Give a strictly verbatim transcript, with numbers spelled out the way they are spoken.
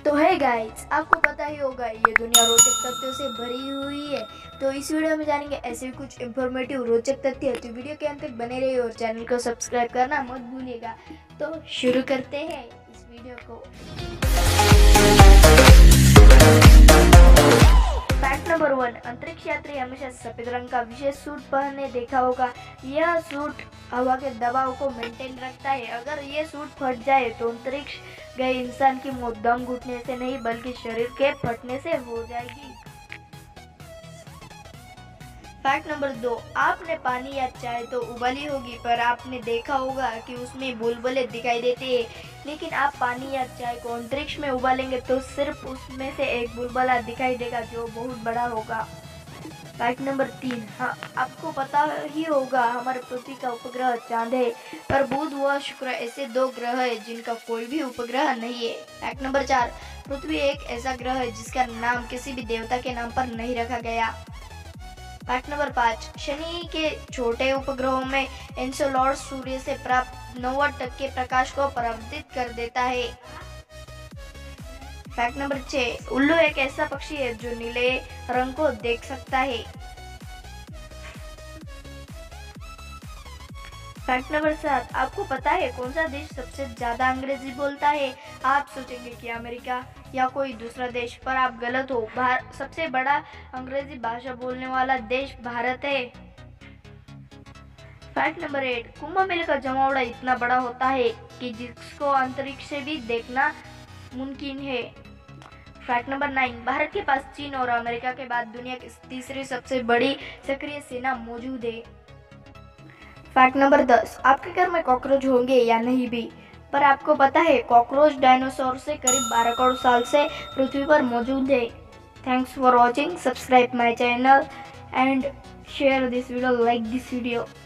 तो है गाइस, आपको पता ही होगा ये दुनिया रोचक तथ्यों से भरी हुई है। तो इस वीडियो में जानेंगे ऐसे कुछ इंफॉर्मेटिव रोचक तथ्य। तो वीडियो के अंत तक बने रहिए और चैनल को सब्सक्राइब करना मत भूलिएगा। तो शुरू करते हैं इस वीडियो को। फैक्ट नंबर वन, अंतरिक्ष यात्री हमेशा सफेद रंग का विशेष सूट पहने देखा होगा। यह सूट हवा के दबाव को मेंटेन रखता है। अगर ये सूट फट जाए तो अंतरिक्ष गए इंसान की मौत दम घुटने से नहीं बल्कि शरीर के फटने से हो जाएगी। फैक्ट नंबर दो, आपने पानी या चाय तो उबाली होगी, पर आपने देखा होगा कि उसमें बुलबुले दिखाई देते हैं। लेकिन आप पानी या चाय को अंतरिक्ष में उबालेंगे तो सिर्फ उसमें से एक बुलबुला दिखाई देगा जो बहुत बड़ा होगा। फैक्ट नंबर तीन, हाँ आपको पता ही होगा हमारे पृथ्वी का उपग्रह चांद है, पर बुध व शुक्र ऐसे दो ग्रह है जिनका कोई भी उपग्रह नहीं है। फैक्ट नंबर चार, पृथ्वी एक ऐसा ग्रह है जिसका नाम किसी भी देवता के नाम पर नहीं रखा गया। फैक्ट नंबर पाँच, शनि के छोटे उपग्रहों में एन्सेलाडस सूर्य से प्राप्त नब्बे टक्के प्रकाश को परावर्तित कर देता है। फैक्ट नंबर छह, उल्लू एक ऐसा पक्षी है जो नीले रंग को देख सकता है। फैक्ट नंबर सात, आपको पता है कौन सा देश सबसे ज्यादा अंग्रेजी बोलता है? आप सोचेंगे कि अमेरिका या कोई दूसरा देश, पर आप गलत हो। भारत सबसे बड़ा अंग्रेजी भाषा बोलने वाला देश भारत है। फैक्ट नंबर एट, कुंभ मेले का जमावड़ा इतना बड़ा होता है कि जिसको अंतरिक्ष से भी देखना मुमकिन है। फैक्ट नंबर नाइन, भारत के पास चीन और अमेरिका के बाद दुनिया की तीसरी सबसे बड़ी सक्रिय सेना मौजूद है। फैक्ट नंबर दस, आपके घर में कॉकरोच होंगे या नहीं भी, पर आपको पता है कॉकरोच डायनासोर से करीब बारह करोड़ साल से पृथ्वी पर मौजूद है। Thanks for watching, subscribe my channel and share this video, like this video.